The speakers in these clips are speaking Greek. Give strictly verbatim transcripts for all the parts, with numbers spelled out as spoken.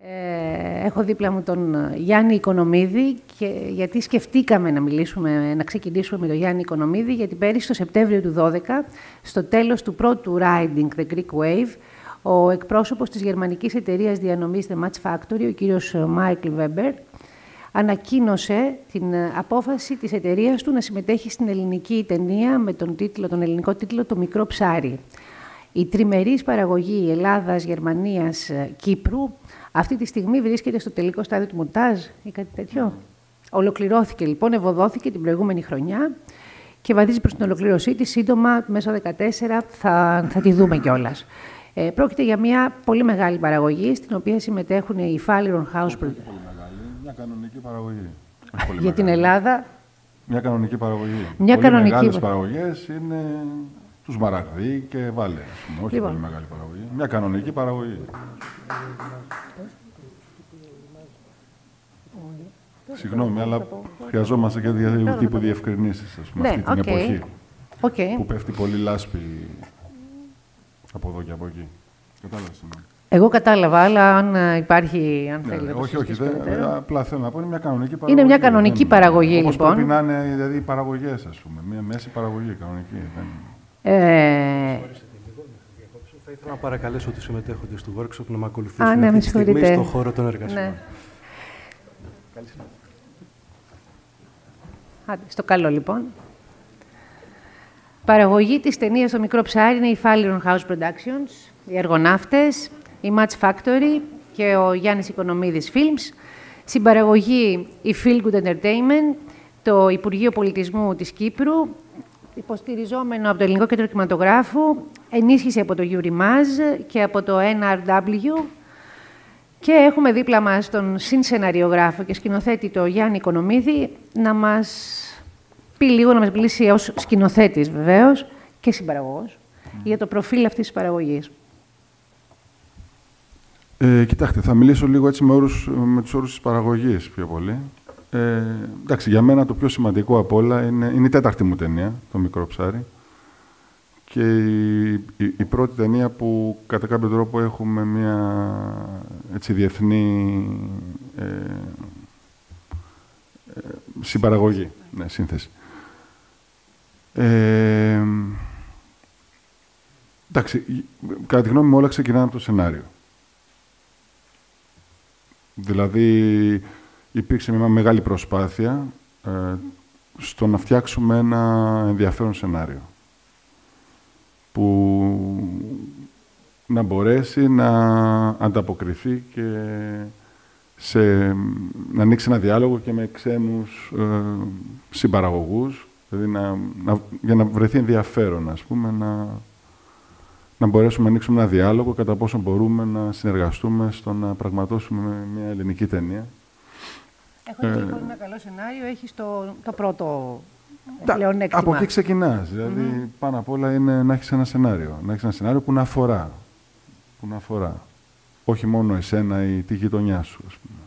Ε, έχω δίπλα μου τον Γιάννη Οικονομίδη, και γιατί σκεφτήκαμε να μιλήσουμε, να ξεκινήσουμε με τον Γιάννη Οικονομίδη, γιατί πέρυσι το Σεπτέμβριο του δύο χιλιάδες δώδεκα, στο τέλος του πρώτου Riding the Greek Wave, ο εκπρόσωπος της γερμανικής εταιρείας διανομής The Match Factory, ο κύριος Μάικλ Βέμπερ, ανακοίνωσε την απόφαση της εταιρείας του να συμμετέχει στην ελληνική ταινία με τον, τίτλο, τον ελληνικό τίτλο «Το μικρό ψάρι». Η τριμερής παραγωγή Ελλάδας, Γερμανίας, Κύπρου αυτή τη στιγμή βρίσκεται στο τελικό στάδιο του μοντάζ ή κάτι τέτοιο. Mm. Ολοκληρώθηκε λοιπόν, ευωδόθηκε την προηγούμενη χρονιά και βαδίζει προς την ολοκλήρωσή της. Σύντομα, μέσα στο δύο χιλιάδες δεκατέσσερα, θα, θα τη δούμε κιόλας. Ε, πρόκειται για μια πολύ μεγάλη παραγωγή, στην οποία συμμετέχουν οι Faleron House. Όχι πολύ μεγάλη, μια κανονική παραγωγή. Για μεγάλη. Την Ελλάδα. Μια κανονική παραγωγή. Μια πολύ κανονική... μεγάλες παραγωγές είναι του Σμαραγδί και Βάλε, όχι λοιπόν. Πολύ μεγάλη παραγωγή. Μια κανονική παραγωγή. Συγγνώμη, αλλά χρειαζόμαστε και διαδικαστικού τύπου διευκρινήσεις, ας πούμε, ναι, αυτή την okay. εποχή Okay. που πέφτει πολύ λάσπη από εδώ και από εκεί. Κατάλαβες. Εγώ κατάλαβα, αλλά αν υπάρχει, αν ναι, θέλετε. Όχι, όχι, δεν, απλά θέλω να πω, είναι μια κανονική παραγωγή. Είναι μια κανονική δεν, παραγωγή, όπως λοιπόν. Πρέπει να είναι δηλαδή, οι παραγωγές, ας πούμε. Μια μέση παραγωγή, κανονική. Δεν... Ε... Θα ήθελα να παρακαλέσω τους συμμετέχοντες του workshop να με ακολουθήσουν Α, ναι, αυτή τη στιγμή στον χώρο των εργασιών. Ναι. Άντε, στο καλό, λοιπόν. Παραγωγή της ταινίας «Το μικρό ψάρι» είναι η Faleron House Productions, οι Αργοναύτες, η Match Factory και ο Γιάννης Οικονομίδης Films. Συμπαραγωγή η Feel Good Entertainment, το Υπουργείο Πολιτισμού της Κύπρου, υποστηριζόμενο από το Ελληνικό Κέντρο Κινηματογράφου, ενίσχυση από το Eurimaz και από το N R W. Και έχουμε δίπλα μας τον συνσεναριογράφο και σκηνοθέτη το Γιάννη Οικονομίδη να μας πει λίγο, να μας μιλήσει ως σκηνοθέτης βεβαίως και συμπαραγωγός mm. για το προφίλ αυτής της παραγωγής. Ε, κοιτάξτε, θα μιλήσω λίγο έτσι με, όρους, με τους όρους της παραγωγής πιο πολύ. Ε, εντάξει, για μένα το πιο σημαντικό απ' όλα είναι, είναι η τέταρτη μου ταινία, «Το μικρό ψάρι». Και η, η, η πρώτη ταινία που κατά κάποιο τρόπο έχουμε μια έτσι, διεθνή ε, ε, συμπαραγωγή, ναι, σύνθεση. Ε, εντάξει, κατά τη γνώμη μου όλα ξεκινάνε από το σενάριο. Δηλαδή, υπήρξε μια μεγάλη προσπάθεια ε, στο να φτιάξουμε ένα ενδιαφέρον σενάριο που να μπορέσει να ανταποκριθεί και σε, να ανοίξει ένα διάλογο και με ξένους ε, συμπαραγωγούς, δηλαδή να, να, για να βρεθεί ενδιαφέρον, ας πούμε, να, να μπορέσουμε να ανοίξουμε ένα διάλογο κατά πόσο μπορούμε να συνεργαστούμε στο να πραγματώσουμε μια ελληνική ταινία. Έχοντας ε, λοιπόν ένα καλό σενάριο, έχεις το, το πρώτο τα, πλεονέκτημα. Από εκεί ξεκινάς. Δηλαδή, mm-hmm. πάνω απ' όλα είναι να έχεις ένα σενάριο. Να έχεις ένα σενάριο που να αφορά. Που να αφορά. Όχι μόνο εσένα ή τη γειτονιά σου, ας πούμε.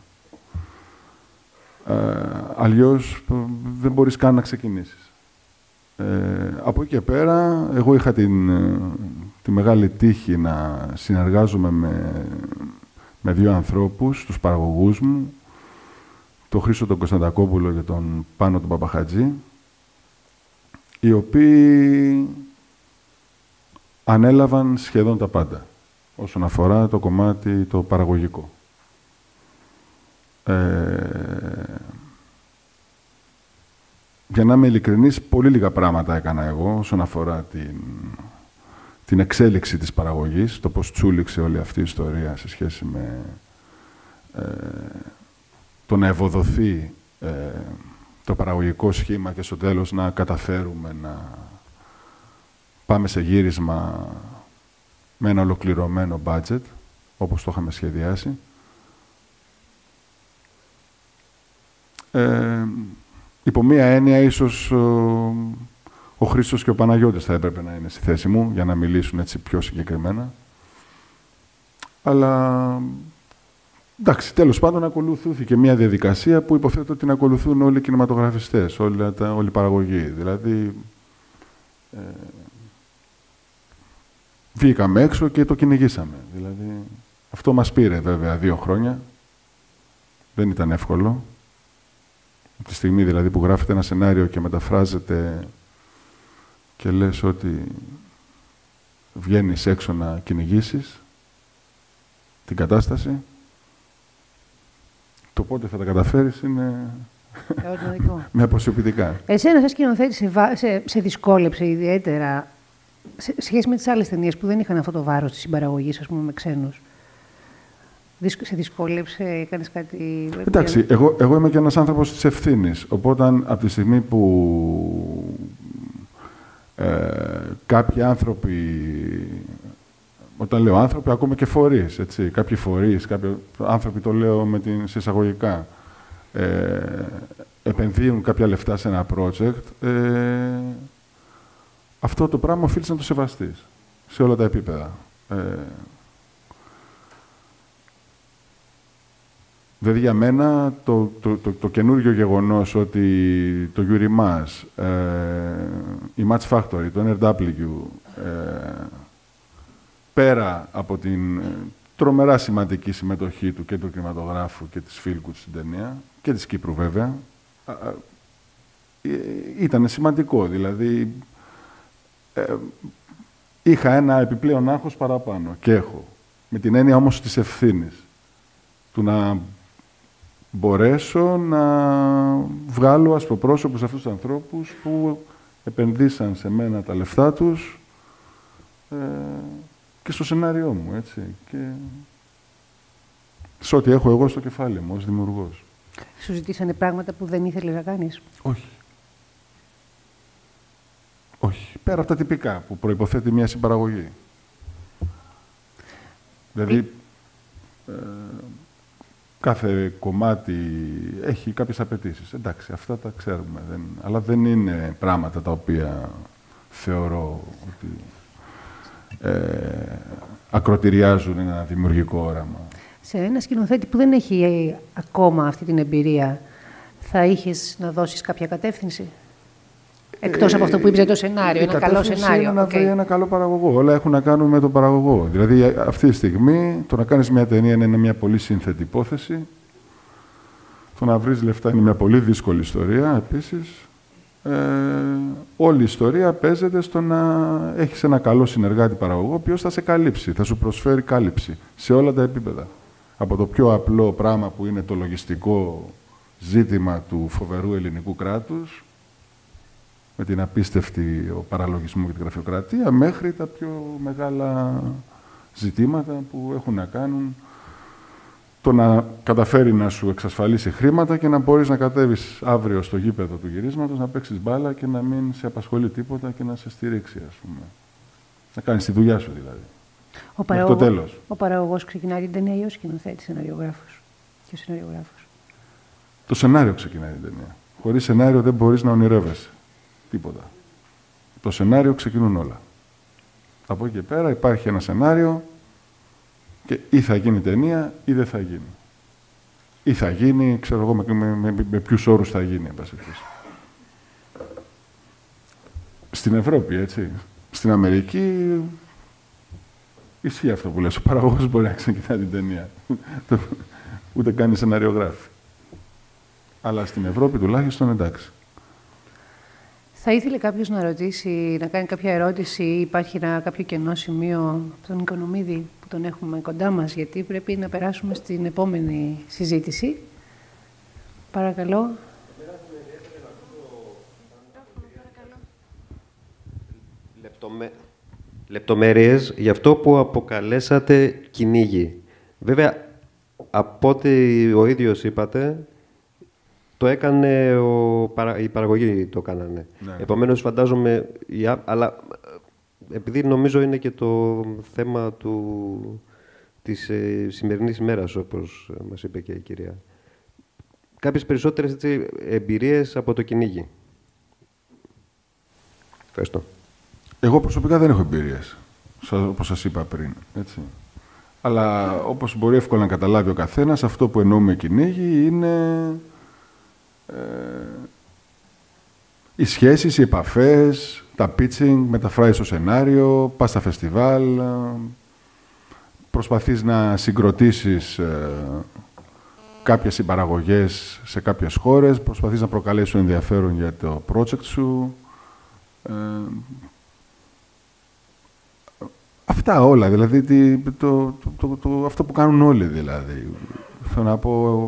Ε, αλλιώς δεν μπορείς καν να ξεκινήσεις. Ε, από εκεί και πέρα, εγώ είχα την, τη μεγάλη τύχη να συνεργάζομαι με, με δύο ανθρώπους, τους παραγωγούς μου, τον Χρήστο τον Κωνσταντακόπουλο και τον Πάνο τον Παπαχατζή, οι οποίοι ανέλαβαν σχεδόν τα πάντα, όσον αφορά το κομμάτι το παραγωγικό. Ε, για να είμαι ειλικρινής, πολύ λίγα πράγματα έκανα εγώ, όσον αφορά την, την εξέλιξη της παραγωγής, το πώς τσούληξε όλη αυτή η ιστορία σε σχέση με ε, το να ευοδοθεί ε, το παραγωγικό σχήμα και στο τέλος να καταφέρουμε να πάμε σε γύρισμα με ένα ολοκληρωμένο budget, όπως το είχαμε σχεδιάσει. Ε, υπό μία έννοια, ίσως ο, ο Χρήστος και ο Παναγιώτης θα έπρεπε να είναι στη θέση μου, για να μιλήσουν έτσι πιο συγκεκριμένα. Αλλά, εντάξει, τέλος πάντων ακολουθήθηκε μια διαδικασία που υποθέτω ότι την ακολουθούν όλοι οι κινηματογραφιστές, όλοι, όλοι οι παραγωγοί. Δηλαδή, ε, βγήκαμε έξω και το κυνηγήσαμε. Δηλαδή, Αυτό μας πήρε βέβαια δύο χρόνια. Δεν ήταν εύκολο. Από τη στιγμή δηλαδή που γράφετε ένα σενάριο και μεταφράζετε και λες ότι βγαίνεις έξω να κυνηγήσεις την κατάσταση, το πότε θα τα καταφέρεις είναι με αποσιοποιητικά. Εσένα σαν σκηνοθέτη σε, σε, σε δυσκόλεψε ιδιαίτερα σε σχέση με τις άλλες ταινίες που δεν είχαν αυτό το βάρος της συμπαραγωγής, ας πούμε, με ξένους. Σε δυσκόλεψε, έκανες κάτι... Εντάξει, εγώ, εγώ είμαι και ένας άνθρωπος της ευθύνης. Οπότε, από τη στιγμή που ε, κάποιοι άνθρωποι, όταν λέω άνθρωποι, ακούμε και φορείς, έτσι. Κάποιοι φορείς, κάποιοι άνθρωποι, το λέω με την εισαγωγικά, ε, επενδύουν κάποια λεφτά σε ένα project, ε, αυτό το πράγμα οφείλεις να το σεβαστείς σε όλα τα επίπεδα. Ε, Δηλαδή, για μένα, το, το, το, το καινούργιο γεγονός ότι το Eurimages, ε, η Match Factory, το N R W, ε, πέρα από την τρομερά σημαντική συμμετοχή του και του κινηματογράφου και της Feelgood στην ταινία, και της Κύπρου βέβαια, ε, ήταν σημαντικό. Δηλαδή, ε, είχα ένα επιπλέον άγχος παραπάνω και έχω. Με την έννοια όμως της ευθύνης. Του να μπορέσω να βγάλω ασπροπρόσωπους αυτούς τους ανθρώπους που επενδύσαν σε μένα τα λεφτά τους ε, και στο σενάριό μου, έτσι. Και σε ό,τι έχω εγώ στο κεφάλι μου, ως δημιουργός. Σου ζητήσανε πράγματα που δεν ήθελες να κάνεις? Όχι. Όχι. Πέρα από τα τυπικά που προϋποθέτει μια συμπαραγωγή. Δηλαδή, ε, κάθε κομμάτι έχει κάποιες απαιτήσεις. Εντάξει, αυτά τα ξέρουμε. Δεν, αλλά δεν είναι πράγματα τα οποία θεωρώ ότι ε, ακροτηριάζουν ένα δημιουργικό όραμα. Σε ένα σκηνοθέτη που δεν έχει ακόμα αυτή την εμπειρία, θα είχες να δώσεις κάποια κατεύθυνση? Εκτός ε, από αυτό που είπε το σενάριο, ένα καλό σενάριο. Είναι να βρει okay. ένα καλό παραγωγό. Όλα έχουν να κάνουν με τον παραγωγό. Δηλαδή, αυτή τη στιγμή, το να κάνεις μια ταινία είναι μια πολύ σύνθετη υπόθεση. Το να βρεις λεφτά είναι μια πολύ δύσκολη ιστορία, επίσης. Ε, όλη η ιστορία παίζεται στο να έχεις ένα καλό συνεργάτη παραγωγό, ο οποίος θα σε καλύψει, θα σου προσφέρει κάλυψη σε όλα τα επίπεδα. Από το πιο απλό πράγμα που είναι το λογιστικό ζήτημα του φοβερού ελληνικού κράτους, με την απίστευτη παραλογισμό και την γραφειοκρατία, μέχρι τα πιο μεγάλα ζητήματα που έχουν να κάνουν το να καταφέρει να σου εξασφαλίσει χρήματα και να μπορείς να κατέβεις αύριο στο γήπεδο του γυρίσματος, να παίξεις μπάλα και να μην σε απασχολεί τίποτα και να σε στηρίξει, ας πούμε. Να κάνεις τη δουλειά σου, δηλαδή. Ο παραγωγός, το τέλος. Ο παραγωγός ξεκινάει την ταινία ή ο σκηνοθέτης, σεναριογράφος? Και ο σεναριογράφος. Το σενάριο ξεκινάει την ταινία. Χωρίς σενάριο δεν μπορείς να ονειρεύεσαι τίποτα. Το σενάριο ξεκινούν όλα. Από εκεί και πέρα υπάρχει ένα σενάριο και ή θα γίνει ταινία ή δεν θα γίνει. Ή θα γίνει, ξέρω εγώ, με, με, με, με ποιους όρους θα γίνει, εν πάση περιπτώσει. Στην Ευρώπη, έτσι. Στην Αμερική ισχύει αυτό που λες. Ο παραγωγός μπορεί να ξεκινά την ταινία. Ούτε κάνει σεναριογράφη. Αλλά στην Ευρώπη τουλάχιστον εντάξει. Θα ήθελε κάποιος να ρωτήσει, να κάνει κάποια ερώτηση, ή υπάρχει ένα, κάποιο κενό σημείο από τον Οικονομίδη που τον έχουμε κοντά μας, γιατί πρέπει να περάσουμε στην επόμενη συζήτηση. Παρακαλώ. Λεπτομέ... Λεπτομέρειες για αυτό που αποκαλέσατε κυνήγι. Βέβαια, από ό,τι ο ίδιος είπατε, το έκανε, ο, η παραγωγή το κάνανε. Ναι. Επομένως, φαντάζομαι, αλλά επειδή νομίζω είναι και το θέμα του, της ε, σημερινής ημέρας, όπως μας είπε και η κυρία. Κάποιες περισσότερες έτσι, εμπειρίες από το κυνήγι. Ευχαριστώ. Εγώ προσωπικά δεν έχω εμπειρίες, όπως σας είπα πριν. Έτσι. Αλλά όπως μπορεί εύκολα να καταλάβει ο καθένας, αυτό που εννοούμε κυνήγι είναι ε, οι σχέσεις, οι επαφές, τα pitching, μεταφράζεις στο σενάριο, πας στα φεστιβάλ, προσπαθείς να συγκροτήσεις ε, κάποιες συμπαραγωγές σε κάποιες χώρες, προσπαθείς να προκαλέσεις ενδιαφέρον για το project σου. Ε, αυτά όλα, δηλαδή, το, το, το, το, αυτό που κάνουν όλοι, δηλαδή. Θέλω να πω...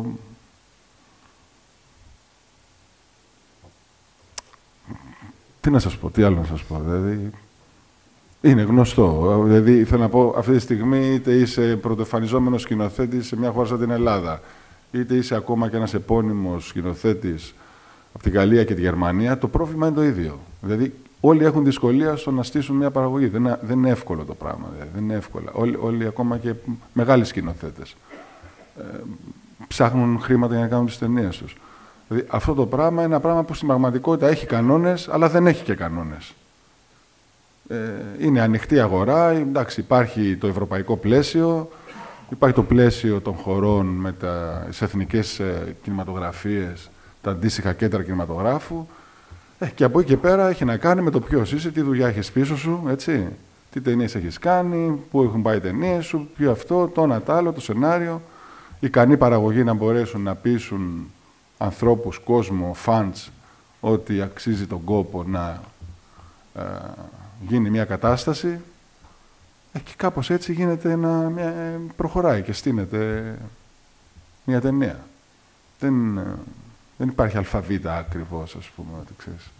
Τι να σας πω, τι άλλο να σας πω, δηλαδή... Είναι γνωστό. Δηλαδή, θέλω να πω, αυτή τη στιγμή είτε είσαι πρωτοεμφανιζόμενος σκηνοθέτης σε μια χώρα σαν την Ελλάδα, είτε είσαι ακόμα και ένας επώνυμος σκηνοθέτης από τη Γαλλία και τη Γερμανία, το πρόβλημα είναι το ίδιο. Δηλαδή, όλοι έχουν δυσκολία στο να στήσουν μια παραγωγή. Δεν είναι, δεν είναι εύκολο το πράγμα. Δηλαδή, δεν είναι εύκολο. Όλοι, όλοι, ακόμα και μεγάλοι σκηνοθέτες, ε, ψάχνουν χρήματα για να κάνουν τις ταινίες τους. Δηλαδή, αυτό το πράγμα είναι ένα πράγμα που στην πραγματικότητα έχει κανόνες, αλλά δεν έχει και κανόνες. Είναι ανοιχτή αγορά, εντάξει, υπάρχει το ευρωπαϊκό πλαίσιο, υπάρχει το πλαίσιο των χωρών με τις εθνικές κινηματογραφίες, τα αντίστοιχα κέντρα κινηματογράφου, ε, και από εκεί και πέρα έχει να κάνει με το ποιος είσαι, τι δουλειά έχεις πίσω σου, έτσι, τι ταινίες έχεις κάνει, πού έχουν πάει οι ταινίες σου, ποιο αυτό, το ένα τ' άλλο, το σενάριο, ικανή παραγωγή να μπορέσουν να πείσουν ανθρώπους, κόσμο, fans, ότι αξίζει τον κόπο να... Ε, γίνει μια κατάσταση και κάπως έτσι γίνεται ένα, μια, προχωράει και στείνεται μια ταινία. Δεν, δεν υπάρχει αλφαβήτα ακριβώς, ας πούμε, ότι ξέρεις.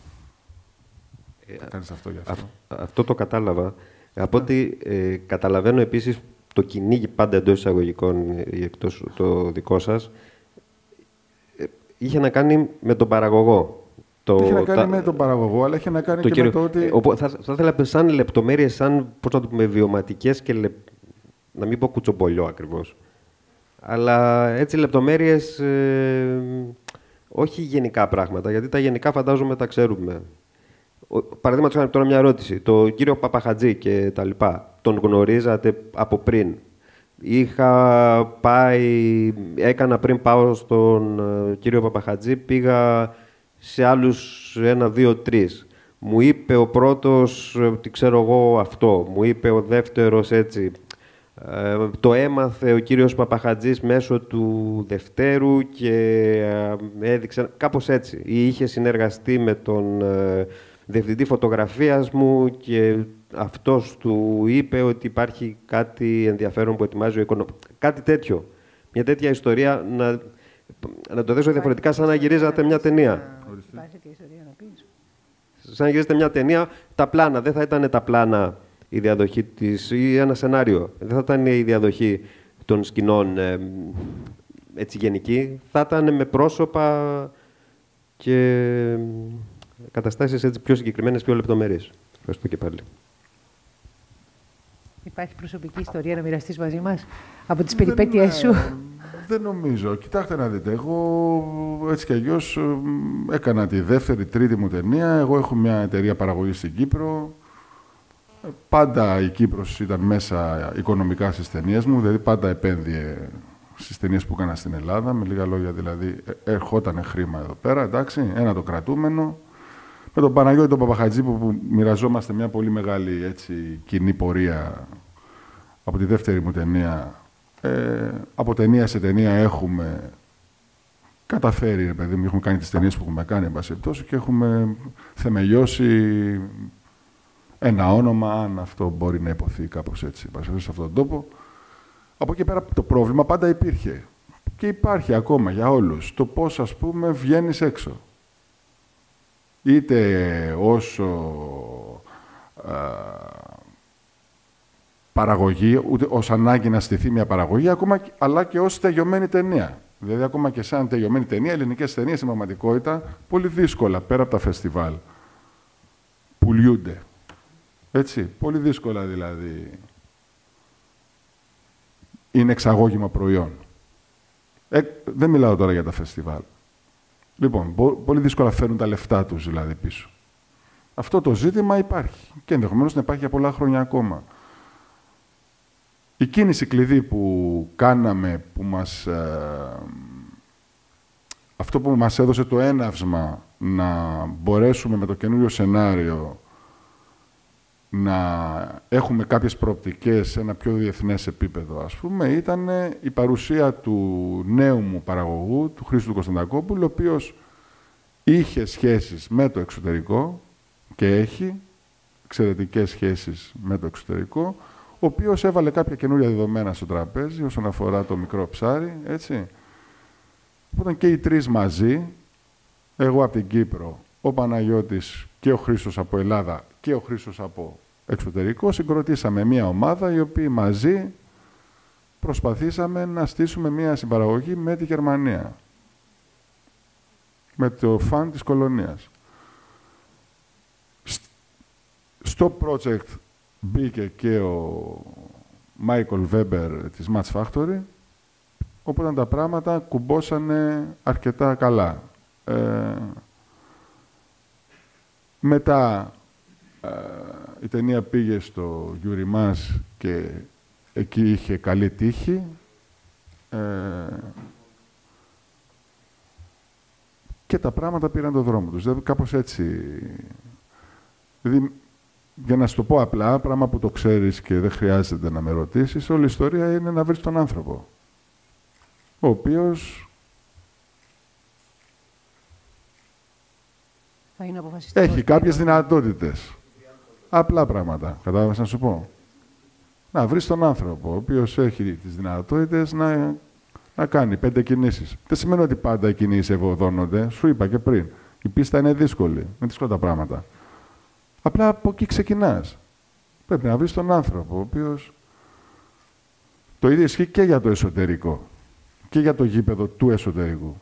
Ε, κάνεις αυτό για αυτό. Α, αυτό το κατάλαβα. Από ό,τι ε, καταλαβαίνω επίσης, το κυνήγι πάντα εντός εισαγωγικών, εκτός το δικό σας, ε, είχε να κάνει με τον παραγωγό. Το, είχε να κάνει τα, με τον παραγωγό, αλλά είχε να κάνει και κύριο, με το ότι... Ε, θα, θα ήθελα σαν λεπτομέρειες, σαν, πώς να το πούμε, βιωματικές και, λε, να μην πω κουτσομπολιό ακριβώς. Αλλά έτσι λεπτομέρειες, ε, όχι γενικά πράγματα, γιατί τα γενικά φαντάζομαι τα ξέρουμε. Παραδείγματος χάρη, τώρα μια ερώτηση. Το κύριο Παπαχατζή και τα λοιπά, τον γνωρίζατε από πριν? Είχα πάει, έκανα πριν πάω στον uh, κύριο Παπαχατζή, πήγα σε άλλους ένα, δύο, τρεις. Μου είπε ο πρώτος, τι ξέρω εγώ, αυτό. Μου είπε ο δεύτερος έτσι. Ε, το έμαθε ο κύριος Παπαχατζής μέσω του Δευτέρου και ε, έδειξε κάπως έτσι. Ή είχε συνεργαστεί με τον ε, διευθυντή φωτογραφίας μου και αυτός του είπε ότι υπάρχει κάτι ενδιαφέρον που ετοιμάζει ο οικονομικός. Κάτι τέτοιο. Μια τέτοια ιστορία να, να το δέσω διαφορετικά, σαν να γυρίζατε μια ταινία. Υπάρχει και ιστορία να πεις. Σαν να γυρίζετε μια ταινία, τα πλάνα. Δεν θα ήταν τα πλάνα η διαδοχή της, ή ένα σενάριο. Δεν θα ήταν η διαδοχή των σκηνών ε, έτσι γενική. Θα ήταν με πρόσωπα και καταστάσεις έτσι πιο συγκεκριμένες, πιο λεπτομέρειες. Ευχαριστώ και πάλι. Υπάρχει προσωπική ιστορία να μοιραστείς μαζί μας από τις περιπέτειές σου? Δεν νομίζω. Κοιτάξτε να δείτε. Εγώ έτσι κι αλλιώς έκανα τη δεύτερη, τρίτη μου ταινία. Εγώ έχω μια εταιρεία παραγωγής στην Κύπρο. Πάντα η Κύπρος ήταν μέσα οικονομικά στις ταινίες μου. Δηλαδή πάντα επένδυε στις ταινίες που έκανα στην Ελλάδα. Με λίγα λόγια, δηλαδή, ερχόταν χρήμα εδώ πέρα. Εντάξει, ένα το κρατούμενο. Με τον Παναγιώτη τον Παπαχατζή που μοιραζόμαστε μια πολύ μεγάλη έτσι, κοινή πορεία από τη δεύτερη μου ταινία. Ε, από ταινία σε ταινία έχουμε καταφέρει, ρε παιδί μου, έχουμε κάνει τις ταινίες που έχουμε κάνει, εν πάση περιπτώσει, και έχουμε θεμελιώσει ένα όνομα, αν αυτό μπορεί να υποθεί κάπως έτσι, σε αυτόν τον τόπο. Από εκεί πέρα το πρόβλημα πάντα υπήρχε και υπάρχει ακόμα για όλους το πώς, ας πούμε, βγαίνεις έξω. Είτε όσο α, παραγωγή, ούτε ως ανάγκη να στηθεί μια παραγωγή, ακόμα, αλλά και ως τελειωμένη ταινία. Δηλαδή, ακόμα και σαν τελειωμένη ταινία, ελληνικές ταινίες στην πραγματικότητα πολύ δύσκολα πέρα από τα φεστιβάλ πουλιούνται. Έτσι, πολύ δύσκολα δηλαδή είναι εξαγώγημα προϊόν. Ε, δεν μιλάω τώρα για τα φεστιβάλ. Λοιπόν, πολύ δύσκολα φέρνουν τα λεφτά τους δηλαδή πίσω. Αυτό το ζήτημα υπάρχει και ενδεχομένως να υπάρχει για πολλά χρόνια ακόμα. Η κίνηση κλειδί που κάναμε, που μας, ε, αυτό που μας έδωσε το έναυσμα να μπορέσουμε με το καινούριο σενάριο να έχουμε κάποιες προοπτικές σε ένα πιο διεθνές επίπεδο, ας πούμε, ήταν η παρουσία του νέου μου παραγωγού, του Χρήστου Κωνσταντακόπουλου, ο οποίος είχε σχέσεις με το εξωτερικό και έχει εξαιρετικές σχέσεις με το εξωτερικό, ο οποίος έβαλε κάποια καινούρια δεδομένα στο τραπέζι όσον αφορά το μικρό ψάρι, έτσι. Οπότε και οι τρεις μαζί, εγώ από την Κύπρο, ο Παναγιώτης και ο Χρήστος από Ελλάδα και ο Χρήστος από εξωτερικό, συγκροτήσαμε μία ομάδα, οι οποίοι μαζί προσπαθήσαμε να στήσουμε μία συμπαραγωγή με τη Γερμανία. Με το φαν της κολονίας. Στο project μπήκε και ο Μάικολ Βέμπερ της Match Factory, οπότε τα πράγματα κουμπώσανε αρκετά καλά. Ε, μετά ε, η ταινία πήγε στο Γιουριμάς και εκεί είχε καλή τύχη. Ε, και τα πράγματα πήραν το δρόμο τους. Δηλαδή, κάπως έτσι. Δηλαδή, για να σου το πω απλά, πράγμα που το ξέρεις και δεν χρειάζεται να με ρωτήσεις, όλη η ιστορία είναι να βρεις τον άνθρωπο, ο οποίος θα είναι αποφασιστικός. Έχει κάποιες δυνατότητες. Απλά πράγματα. Κατάλαβες να σου πω. Να βρεις τον άνθρωπο, ο οποίος έχει τις δυνατότητες να, να κάνει πέντε κινήσεις. Δεν σημαίνει ότι πάντα οι κινήσεις ευωδώνονται. Σου είπα και πριν. Η πίστα είναι δύσκολη. Είναι δύσκολα τα πράγματα. Απλά από εκεί ξεκινάς. Πρέπει να βρεις τον άνθρωπο, ο οποίος... Το ίδιο ισχύει και για το εσωτερικό. Και για το γήπεδο του εσωτερικού.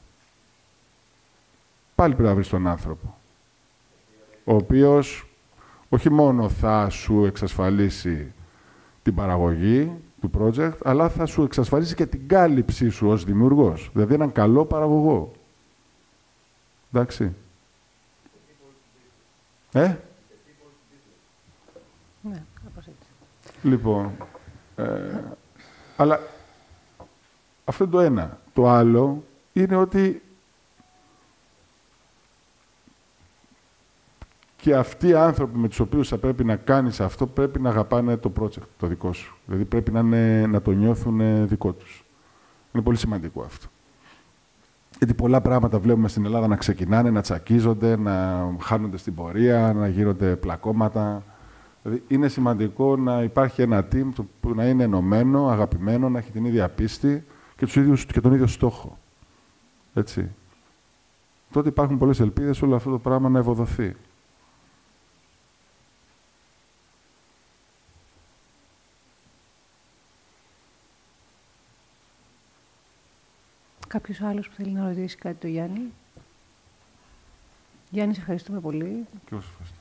Πάλι πρέπει να βρεις τον άνθρωπο. Ο οποίος όχι μόνο θα σου εξασφαλίσει την παραγωγή του project, αλλά θα σου εξασφαλίσει και την κάλυψή σου ως δημιουργός. Δηλαδή έναν καλό παραγωγό. Εντάξει. Ε? Ναι, κάπως έτσι. Λοιπόν, ε, αλλά αυτό είναι το ένα. Το άλλο είναι ότι και αυτοί οι άνθρωποι με τους οποίους θα πρέπει να κάνεις αυτό πρέπει να αγαπάνε το project, το δικό σου. Δηλαδή πρέπει να, είναι, να το νιώθουν δικό τους. Είναι πολύ σημαντικό αυτό. Γιατί πολλά πράγματα βλέπουμε στην Ελλάδα να ξεκινάνε, να τσακίζονται, να χάνονται στην πορεία, να γίνονται πλακώματα. Δηλαδή είναι σημαντικό να υπάρχει ένα team που να είναι ενωμένο, αγαπημένο, να έχει την ίδια πίστη και, τους ίδιους, και τον ίδιο στόχο. Έτσι. Τότε υπάρχουν πολλές ελπίδες όλο αυτό το πράγμα να ευοδοθεί. Κάποιος άλλος που θέλει να ρωτήσει κάτι το Γιάννη. Γιάννη, σε ευχαριστούμε πολύ. Και εγώ σας ευχαριστώ.